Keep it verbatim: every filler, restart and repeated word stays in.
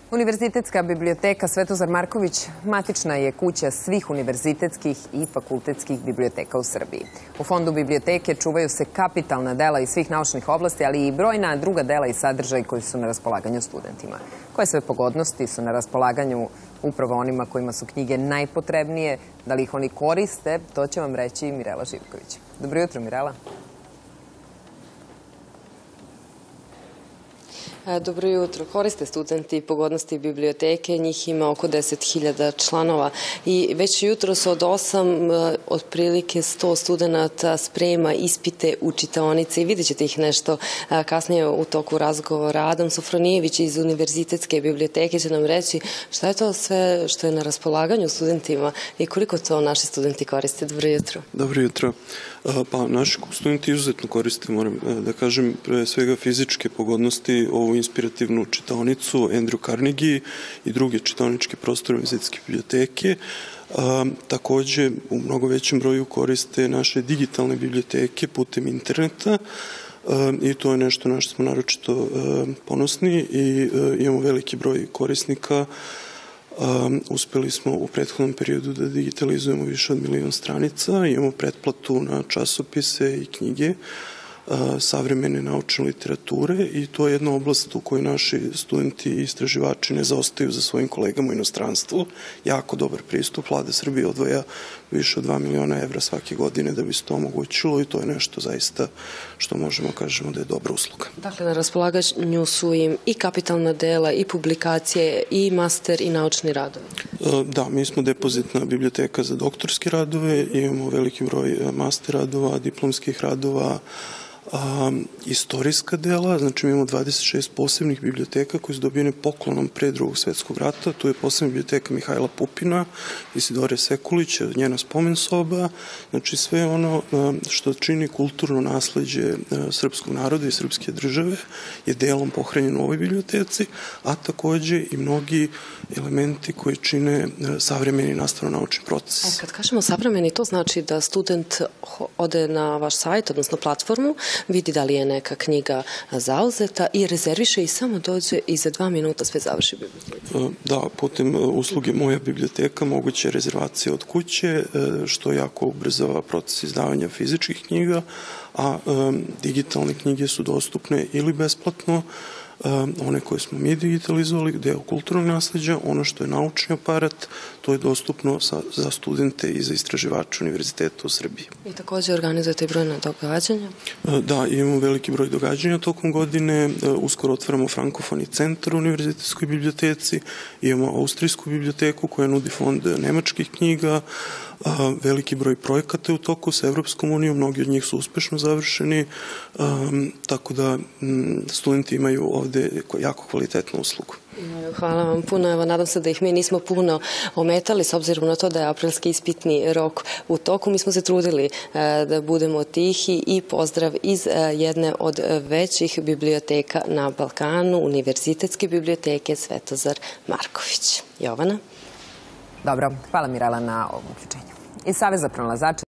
Univerzitetska biblioteka Svetozar Marković matična je kuća svih univerzitetskih i fakultetskih biblioteka u Srbiji. U fondu biblioteke čuvaju se kapitalna dela iz svih naučnih oblasti, ali i brojna druga dela i sadržaj koji su na raspolaganju studentima. Koje sve pogodnosti su na raspolaganju upravo onima kojima su knjige najpotrebnije, da li ih oni koriste, to će vam reći Mirela Živković. Dobro jutro, Mirela. Dobro jutro. Koriste studenti pogodnosti biblioteke, njih ima oko deset hiljada članova i već jutros od osam otprilike sto studenta sprema ispite u čitaonice i vidjet ćete ih nešto kasnije u toku razgovora. Adam Sofronijević iz Univerzitetske biblioteke će nam reći šta je to sve što je na raspolaganju studentima i koliko to naši studenti koriste. Dobro jutro. Dobro jutro. Pa naši studenti izuzetno koriste, moram da kažem, pre svega fizičke pogodnosti, ovu inspirativnu čitaonicu Andrew Carnegie i druge čitaoničke prostore Univerzitetske biblioteke. Takođe, u mnogo većem broju koriste naše digitalne biblioteke putem interneta i to je nešto na što smo naročito ponosni i imamo veliki broj korisnika. Uspeli smo u prethodnom periodu da digitalizujemo više od milion stranica, imamo pretplatu na časopise i knjige, savremene naučne literature i to je jedna oblast u kojoj naši studenti i istraživači ne zaostaju za svojim kolegama u inostranstvu. Jako dobar pristup. Vlada Srbije odvaja više od dva miliona evra svake godine da bi se to omogućilo i to je nešto zaista što možemo kažemo da je dobra usluga. Dakle, na raspolaganju su im i kapitalna dela, i publikacije, i master, i naučni radovi. Da, mi smo depozitna biblioteka za doktorske radove, imamo veliki broj master radova, diplomskih radova, A, istorijska dela, znači mi imamo dvadeset šest posebnih biblioteka koje su dobijene poklonom pre drugog svetskog rata. Tu je posebna biblioteka Mihajla Pupina, Isidore Sekulića, njena spomen soba, znači sve ono što čini kulturno nasleđe srpskog naroda i srpske države je delom pohranjeno u ovoj biblioteci, a takođe i mnogi elementi koji čine savremeni nastavno-naučni proces. E, kad kažemo savremeni, to znači da student ode na vaš sajt, odnosno platformu, vidi da li je neka knjiga zauzeta i rezerviše i samo dođe i za dva minuta sve završi biblioteka. Da, putem usluge Moja biblioteka moguće je rezervacija od kuće, što jako ubrzava proces izdavanja fizičkih knjiga, a digitalne knjige su dostupne ili besplatno, one koje smo mi digitalizovali, deo kulturnog nasleđa, ono što je naučni aparat, to je dostupno za studente i za istraživače univerziteta u Srbiji. I takođe organizujete i brojna događanja? Da, imamo veliki broj događanja tokom godine, uskoro otvaramo frankofoni centar u Univerzitetskoj biblioteci, imamo austrijsku biblioteku koja nudi fond nemačkih knjiga, veliki broj projekata je u toku sa Evropskom unijom, mnogi od njih su uspešno završeni, tako da studenti imaju ovde jako kvalitetnu uslugu. Hvala vam puno. Evo, nadam se da ih mi nismo puno ometali, s obzirom na to da je aprilski ispitni rok u toku. Mi smo se trudili da budemo tihi i pozdrav iz jedne od većih biblioteka na Balkanu, Univerzitetske biblioteke Svetozar Marković. Jovana? Dobro, hvala Mirela na ovom uključenju. Iz Saveza pronalazača